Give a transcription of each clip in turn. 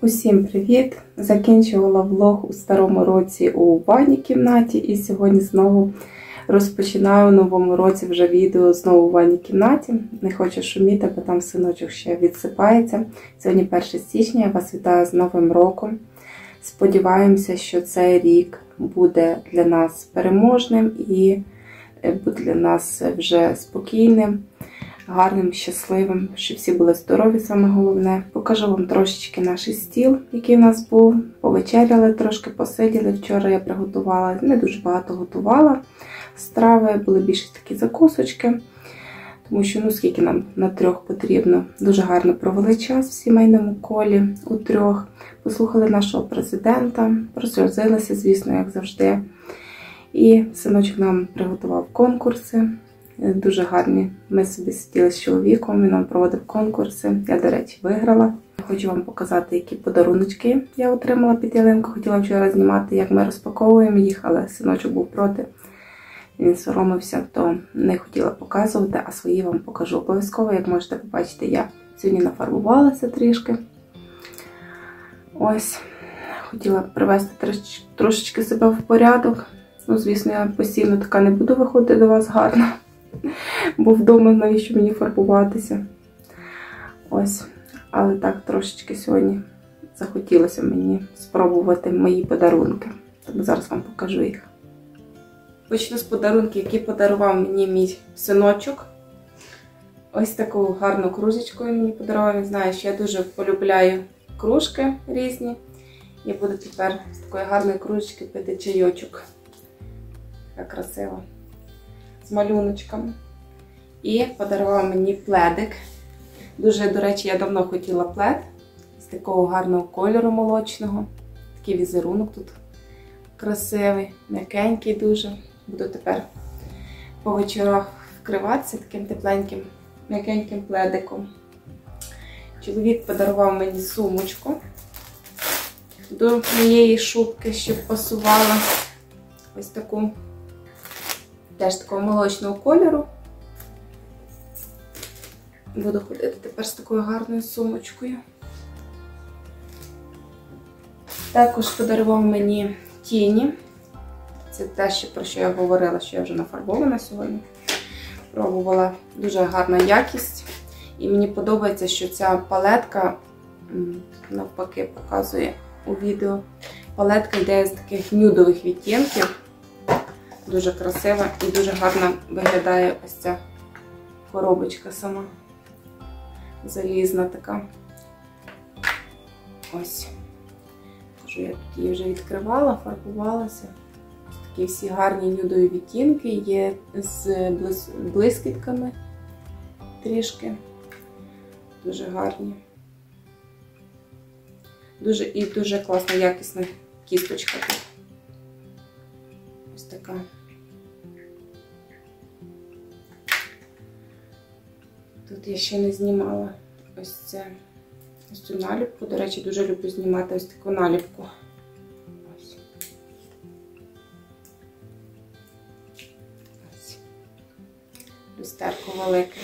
Усім привіт! Закінчувала влог у старому році у ванній кімнаті і сьогодні знову розпочинаю у новому році вже відео знову у ванній кімнаті. Не хочу шуміти, бо там синочок ще відсипається. Сьогодні 1 січня, я вас вітаю з Новим роком. Сподіваємося, що цей рік буде для нас переможним і буде для нас вже спокійним, гарним, щасливим, щоб всі були здорові, саме головне. Покажу вам трошечки наш стіл, який у нас був. Повечеряли, трошки посиділи. Вчора я приготувала, не дуже багато готувала страви, були більше такі закусочки, тому що, скільки нам на трьох потрібно. Дуже гарно провели час в сімейному колі у трьох. Послухали нашого президента, просльозилися, звісно, як завжди. І синочок нам приготував конкурси. Дуже гарні. Ми собі сиділи з чоловіком, він нам проводив конкурси. Я, до речі, виграла. Хочу вам показати, які подаруночки я отримала під ялинку. Хотіла вчора знімати, як ми розпаковуємо їх, але синочок був проти. Він соромився, то не хотіла показувати, а свої вам покажу обов'язково. Як можете побачити, я сьогодні нафарбувалася трішки. Ось. Хотіла привести трошечки себе в порядок. Звісно, я постійно така не буду виходити до вас гарно. Бо вдома навіщо мені фарбуватися. Ось. Але так трошечки сьогодні захотілося мені спробувати мої подарунки. Тому зараз вам покажу їх. Почну з подарунків, які подарував мені мій синочок. Ось таку гарну кружечку він мені подарував. Він знає, що я дуже полюбляю кружки різні. Я буду тепер з такої гарної кружечки пити чайочок. Така красива. З малюночками. І подарував мені пледик. Дуже, до речі, я давно хотіла плед. З такого гарного кольору молочного. Такий візерунок тут красивий, м'якенький дуже. Буду тепер по вечорах вкриватися таким тепленьким, м'якеньким пледиком. Чоловік подарував мені сумочку до моєї шубки, щоб пасувала. Ось таку. Теж такого молочного кольору. Буду ходити тепер з такою гарною сумочкою. Також подарував мені тіні. Це те, про що я говорила, що я вже нафарбована сьогодні. Пробувала, дуже гарна якість. І мені подобається, що ця палетка, навпаки, показує у відео. Палетка йде з таких нюдових відтінків. Дуже красива і дуже гарно виглядає ось ця коробочка сама. Залізна така. Ось. Кажу, я тут її вже відкривала, фарбувалася. Ось такі всі гарні нюдові відтінки, є з блискітками трішки. Дуже гарні. Дуже класна, якісна кісточка тут. Ось така. Тут я ще не знімала ось цю наліпку. До речі, дуже люблю знімати ось таку наліпку. Ось. Ось. Люстерко велике.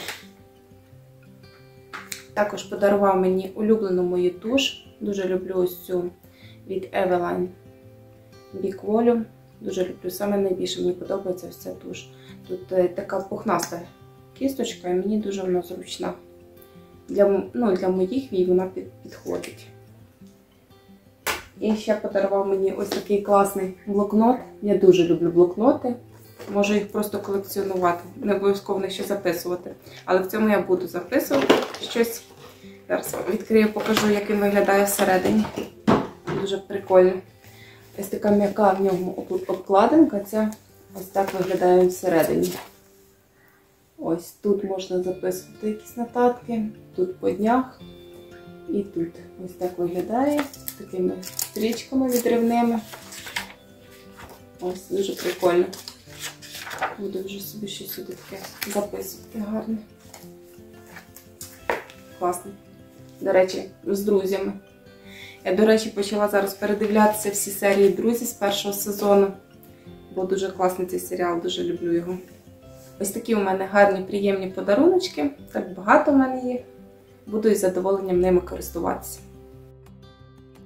Також подарував мені улюблену мою туш. Дуже люблю ось цю від Eveline Big Volume. Дуже люблю. Саме найбільше мені подобається ось ця туш. Тут така пухнаста кісточка і мені дуже вона зручна. Для моїх вій вона підходить. І ще подарував мені ось такий класний блокнот. Я дуже люблю блокноти. Можу їх просто колекціонувати. Не обов'язково ще записувати. Але в цьому я буду записувати щось. Зараз відкрию, покажу, як він виглядає всередині. Дуже прикольно. Ось така м'яка в ньому обкладинка. Це ось так виглядає всередині. Ось тут можна записувати якісь нотатки, тут по днях і тут. Ось так виглядає, з такими стрічками відривними. Ось, дуже прикольно. Буду вже собі щось сюди таке записувати гарне. Класно. До речі, з друзями. Я, до речі, почала зараз передивлятися всі серії «Друзі» з першого сезону. Бо дуже класний цей серіал, дуже люблю його. Ось такі у мене гарні, приємні подаруночки. Так багато в мене їх. Буду із задоволенням ними користуватися.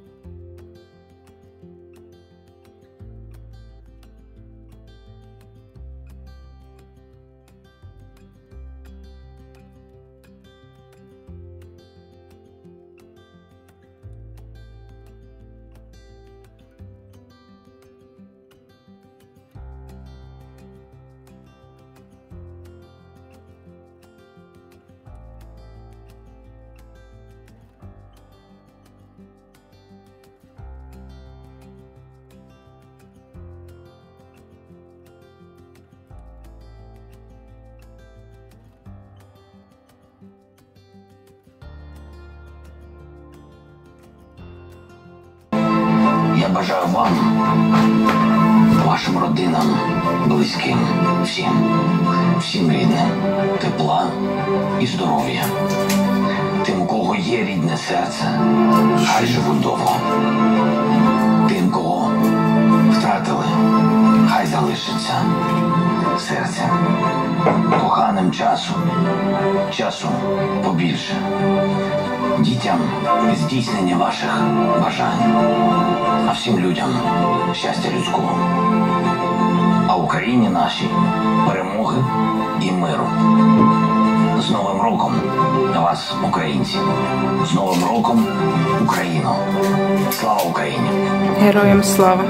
Я бажаю вам, вашим родинам, близьким, всім рідним, тепла і здоров'я. Тим, у кого є рідне серце, хай живуть довго. Тим, кого втратили, хай залишиться серце. Коханим часу побільше. Дітям здійснення ваших бажань, а всім людям щастя людського. А Україні нашій перемоги і миру. З Новим роком вас, українці! З Новим роком, Україно! Слава Україні! Героям слава!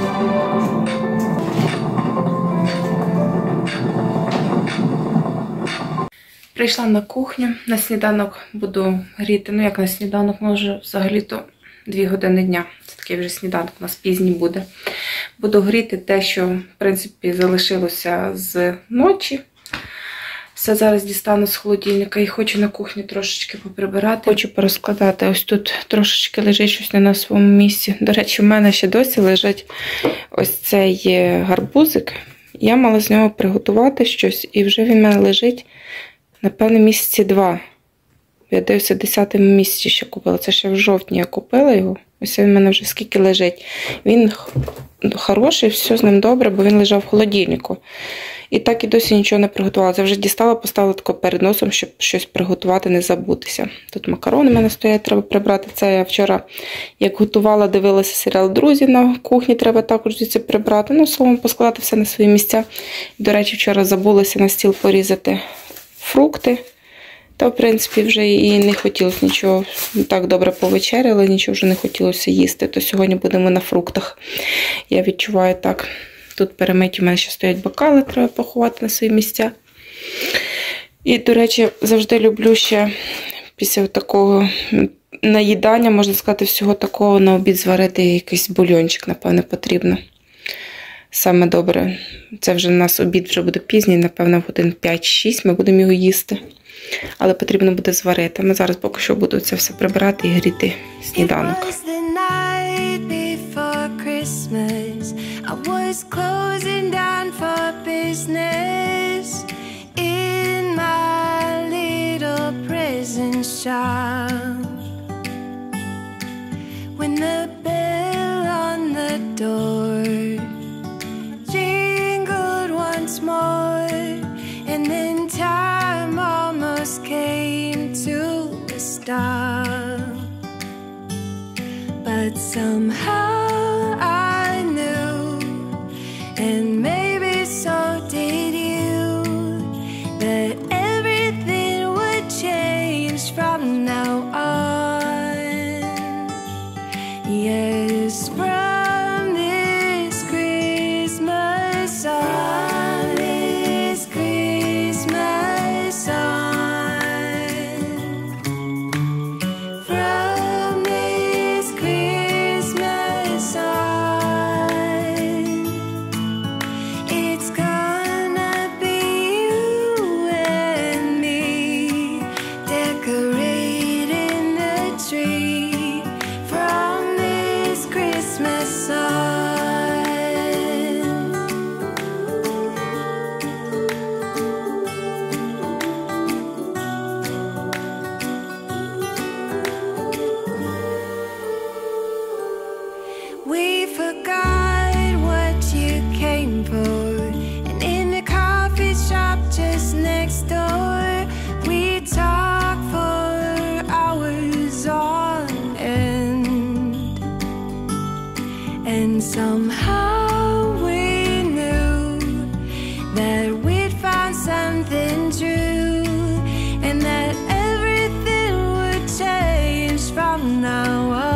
Прийшла на кухню, на сніданок буду гріти, ну як на сніданок, може взагалі-то 2 години дня. Це такий вже сніданок, у нас пізній буде. Буду гріти те, що, в принципі, залишилося з ночі. Все зараз дістану з холодильника і хочу на кухні трошечки поприбирати. Хочу порозкладати. Ось тут трошечки лежить щось не на своєму місці. До речі, в мене ще досі лежить ось цей гарбузик. Я мала з нього приготувати щось, і вже він в мене лежить, напевно, місяці 2. Я дивлюся, в 10-му місяці ще купила. Це ще в жовтні я купила його. Ось він в мене вже скільки лежить. Він хороший, все з ним добре, бо він лежав в холодильнику. І так і досі нічого не приготувала. Це вже дістала, поставила тако перед носом, щоб щось приготувати, не забутися. Тут макарони в мене стоять, треба прибрати. Це я вчора, як готувала, дивилася серіал «Друзі» на кухні, треба також звідси прибрати. Ну, словом, поскладати все на свої місця. До речі, вчора забулася на стіл порізати фрукти. Та, в принципі, вже і не хотілося нічого. Так добре повечеряли, нічого вже не хотілося їсти. То сьогодні будемо на фруктах. Я відчуваю так. Тут перемиті, у мене ще стоять бокали, треба поховати на свої місця. І, до речі, завжди люблю ще після такого наїдання, можна сказати, всього такого на обід зварити якийсь бульончик, напевно, потрібно. Саме добре. Це вже у нас обід вже буде пізній, напевно, годин 5-6 ми будемо його їсти. Але потрібно буде зварити. Ми зараз поки що буду це все прибирати і гріти сніданок. I was closing down for business in my little prison shop. When the bell on the door jingled once more, and then time almost came to a stop. But somehow and maybe so did you, that everything would change from now on. Yes, from this Christmas on, this Christmas on, from this Christmas on. We forgot what you came for, and in the coffee shop just next door, we talked for hours on end, and somehow we knew that we'd found something true, and that everything would change from now on.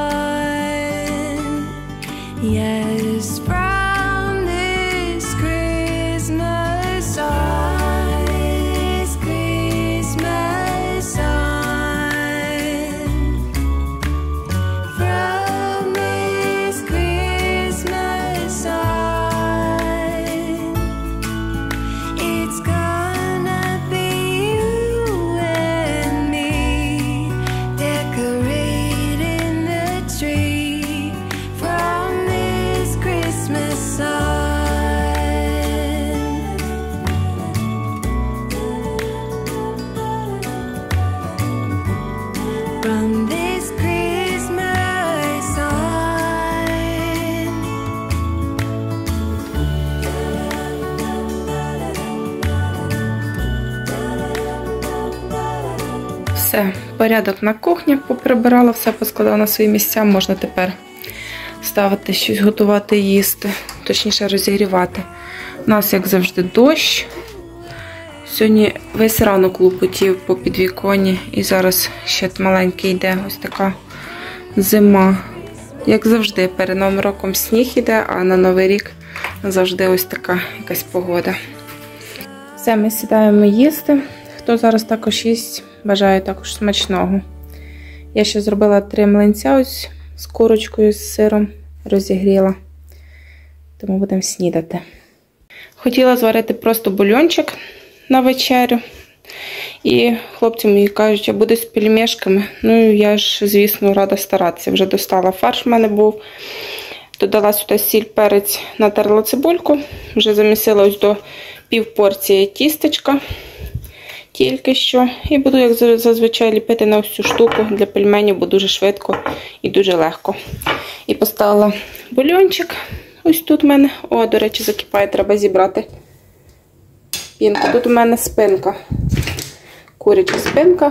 Yes, from this Christmas on, this Christmas on, from this Christmas Все, порядок на кухні, поприбирала, все поскладала на свої місця. Можна тепер ставити щось, готувати, їсти, точніше розігрівати. У нас, як завжди, дощ. Сьогодні весь ранок лупотів по підвіконні і зараз ще маленький йде, ось така зима. Як завжди, перед Новим роком сніг йде, а на Новий рік завжди ось така якась погода. Все, ми сідаємо їсти. Хто зараз також їсть, бажаю також смачного. Я ще зробила 3 млинця ось з курочкою, з сиром, розігріла. Тому будемо снідати. Хотіла зварити просто бульончик на вечерю. І хлопці мої кажуть, я буду з пельмешками. Ну, я ж, звісно, рада старатися. Вже достала фарш в мене був. Додала сюди сіль, перець, натерла цибульку. Вже замісила ось до півпорції тістечка. Тільки що. І буду, як зазвичай, ліпити на ось цю штуку для пельменів, бо дуже швидко і дуже легко. І поставила бульончик. Ось тут у мене. О, до речі, закипає, треба зібрати пінку. Тут у мене спинка. Куряча спинка.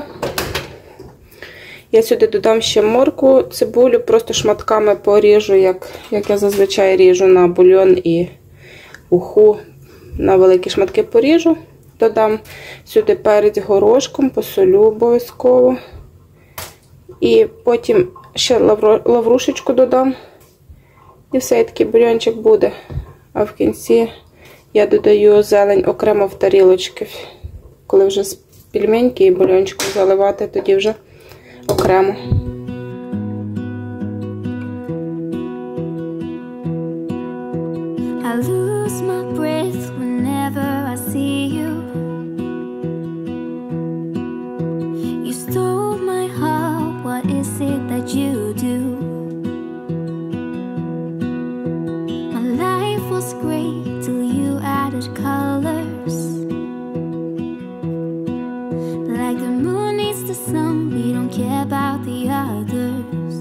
Я сюди додам ще моркву, цибулю, просто шматками поріжу, як я зазвичай ріжу на бульйон і уху. На великі шматки поріжу. Додам сюди перець горошком, посолю обов'язково. І потім ще лаврушечку додам. І все, і такий бульйончик буде. А в кінці я додаю зелень окремо в тарілочки. Коли вже з пельменьки і бульйончиком заливати, тоді вже окремо. I lose my breath whenever I see you. You stole my heart, what is it that you do? My life was great till you added colors. Like the moon needs the sun, we don't care about the others.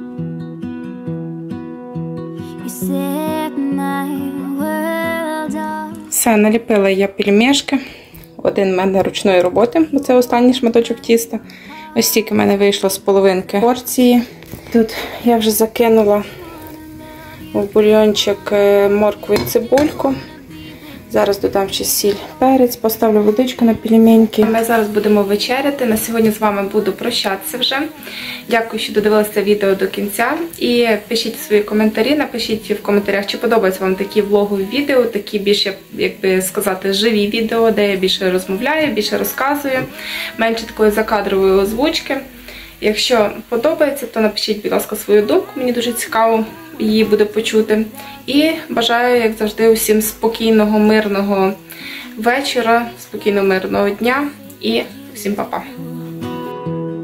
You set my world on. Все, наліпила я пельмешки. Один в мене ручної роботи, бо це останній шматочок тіста. Ось тільки в мене вийшло з половинки порції. Тут я вже закинула в бульйончик моркву і цибульку. Зараз додам ще сіль, перець, поставлю водичку на пельменьки. Ми зараз будемо вечеряти. На сьогодні з вами буду прощатися вже. Дякую, що додивилися відео до кінця. І пишіть свої коментарі, напишіть в коментарях, чи подобаються вам такі влогові відео, такі більш, як би сказати, живі відео, де я більше розмовляю, більше розказую, менше такої закадрової озвучки. Якщо подобається, то напишіть, будь ласка, свою думку, мені дуже цікаво її буде почути. І бажаю, як завжди, усім спокійного, мирного вечора, спокійного, мирного дня і всім па-па.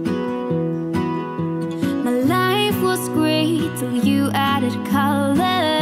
My life was great till you added color.